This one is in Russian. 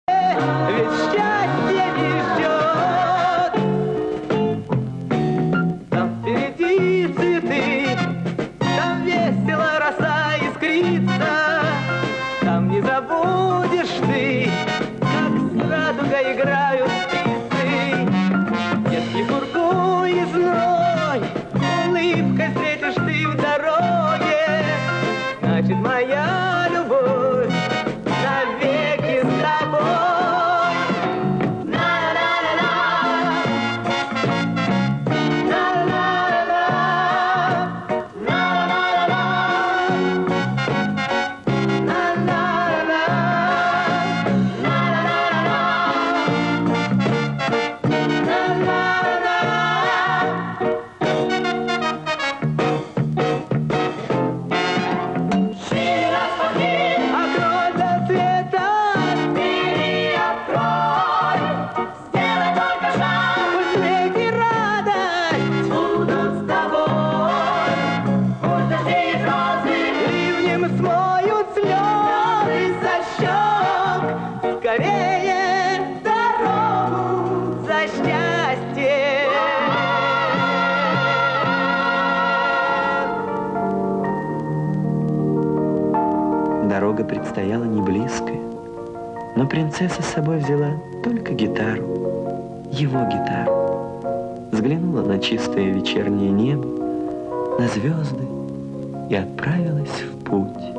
ведь счастье не ждет. Там впереди цветы, там весело роса искрится, там не забудешь ты, как с радугой играют птицы. Если гурку весной улыбкой встретишь ты в дороге, значит, моя любовь навеки с тобой. На-на-на-на, на-на-на-на, на-на-на-на, на-на-на-на, Открой для света, бери, открой, сделай только шаг, пусть смех и радость будут с тобой. Пусть дожди и слезы ливнем смоют слезы со щек. Скорее дорогу за счастье. Дорога предстояла не близкая, но принцесса с собой взяла только гитару, его гитару. Взглянула на чистое вечернее небо, на звезды и отправилась в путь.